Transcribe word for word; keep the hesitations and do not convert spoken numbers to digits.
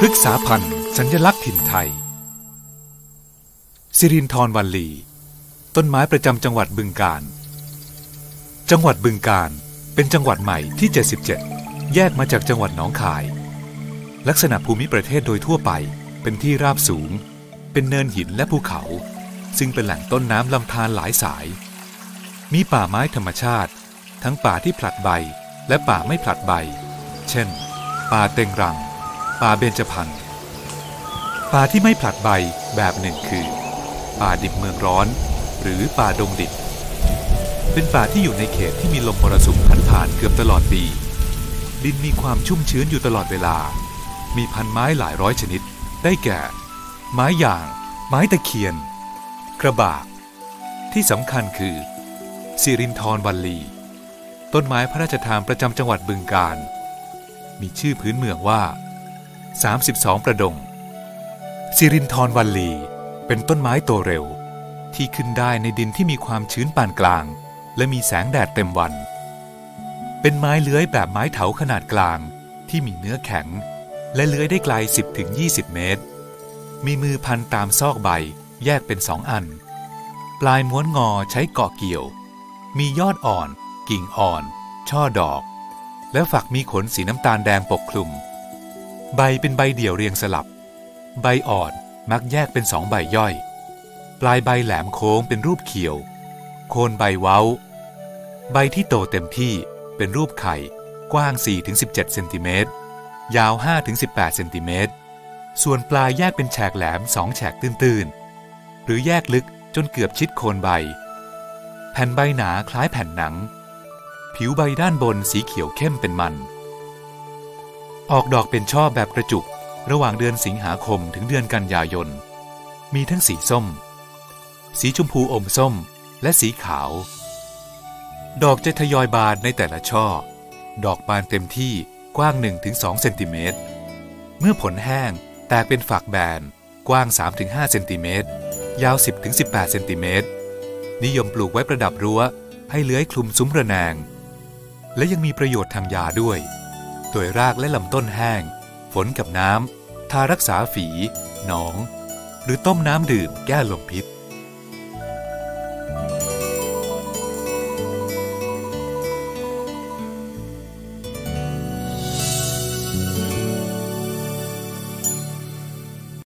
พฤกษาพันธุ์สัญลักษณ์ถิ่นไทยสิรินธรวัลลีต้นไม้ประจำจังหวัดบึงกาฬจังหวัดบึงกาฬเป็นจังหวัดใหม่ที่เจ็ดสิบเจ็ดแยกมาจากจังหวัดหนองคายลักษณะภูมิประเทศโดยทั่วไปเป็นที่ราบสูงเป็นเนินหินและภูเขาซึ่งเป็นแหล่งต้นน้ำลำธารหลายสายมีป่าไม้ธรรมชาติทั้งป่าที่ผลัดใบและป่าไม่ผลัดใบเช่นป่าเต็งรังป่าเบญจพรรณป่าที่ไม่ผลัดใบแบบหนึ่งคือป่าดิบเมืองร้อนหรือป่าดงดิบเป็นป่าที่อยู่ในเขตที่มีลมมรสุมพัดผ่านเกือบตลอดปีดินมีความชุ่มชื้นอยู่ตลอดเวลามีพันไม้หลายร้อยชนิดได้แก่ไม้ยางไม้ตะเคียนกระบากที่สำคัญคือสิรินธรวัลลีต้นไม้พระราชทานประจำจังหวัดบึงกาฬมีชื่อพื้นเมืองว่าสามสิบสองประดงสิรินธรวัลลีเป็นต้นไม้โตเร็วที่ขึ้นได้ในดินที่มีความชื้นปานกลางและมีแสงแดดเต็มวันเป็นไม้เลื้อยแบบไม้เถาขนาดกลางที่มีเนื้อแข็งและเลื้อยได้ไกล สิบถึงยี่สิบ เมตรมีมือพันตามซอกใบแยกเป็นสองอันปลายม้วนงอใช้เกาะเกี่ยวมียอดอ่อนกิ่งอ่อนช่อดอกและฝักมีขนสีน้ำตาลแดงปกคลุมใบเป็นใบเดี่ยวเรียงสลับใบอ่อนมักแยกเป็นสองใบย่อยปลายใบแหลมโค้งเป็นรูปเขียวโคนใบเว้าใบที่โตเต็มที่เป็นรูปไข่กว้าง สี่ถึงสิบเจ็ด เซนติเมตรยาว ห้าถึงสิบแปด เซนติเมตรส่วนปลายแยกเป็นแฉกแหลมสองแฉกตื้นๆหรือแยกลึกจนเกือบชิดโคนใบแผ่นใบหนาคล้ายแผ่นหนังผิวใบด้านบนสีเขียวเข้มเป็นมันออกดอกเป็นช่อแบบกระจุกระหว่างเดือนสิงหาคมถึงเดือนกันยายนมีทั้งสีส้มสีชมพูอมส้มและสีขาวดอกจะทยอยบานในแต่ละช่อดอกบานเต็มที่กว้าง หนึ่งถึงสอง เซนติเมตรเมื่อผลแห้งแตกเป็นฝักแบนกว้าง สามถึงห้า เซนติเมตรยาว สิบถึงสิบแปด เซนติเมตรนิยมปลูกไว้ประดับรั้วให้เลื้อยคลุมซุ้มระแนงและยังมีประโยชน์ทางยาด้วยโดยรากและลำต้นแห้งฝนกับน้ำทารักษาฝีหนองหรือต้มน้ำดื่มแก้ลมพิษ